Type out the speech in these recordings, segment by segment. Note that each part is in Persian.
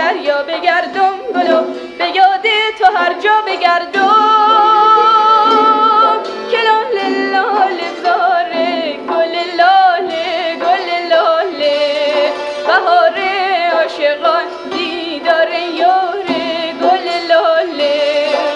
دریا بگردم گلو به یاد تو هر جا بگردم که لاله لاله زاره گل لاله گل لاله بهار عاشقان دیدار یاره گل لاله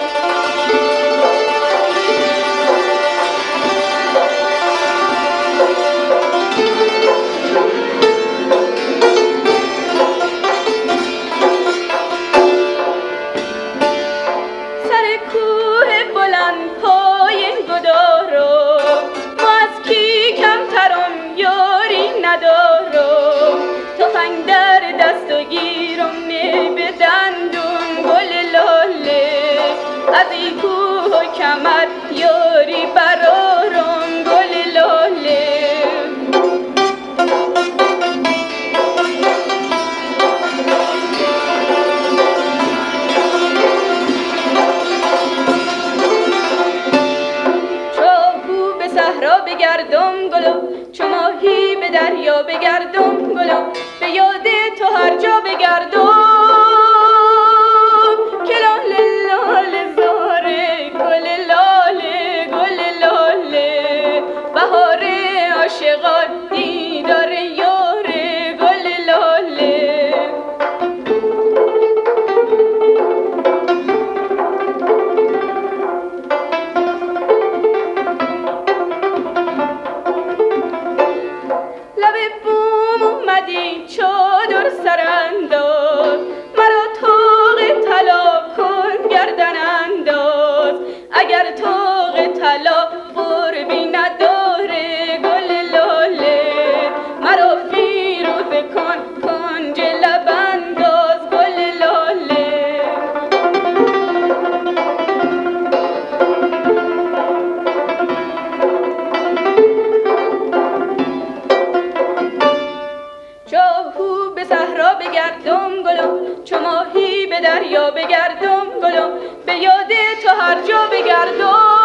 تفنگ در دست و گیرم نه به دندون گل لاله از این کوه و کمر یاری برارم گل لاله چاهو به صحرا بگردم گلو چو ماهی به دریا بگردم گلو به یاد تو هر جا بگردم که لاله لاله زاره گل لاله گل لاله بهار عاشقان دیدار یاره گل لاله لب بوم اومدی چادر سرانداز مرا طاق طلا کن گردن انداز اگر طاق طلا قربی نداره گل لاله مرا فیروزه کن کنج لب انداز گل لاله چاهو به صحرا بگردم گلو چو ماهی به دریا بگردم گلو به یاد تو هر جا بگردم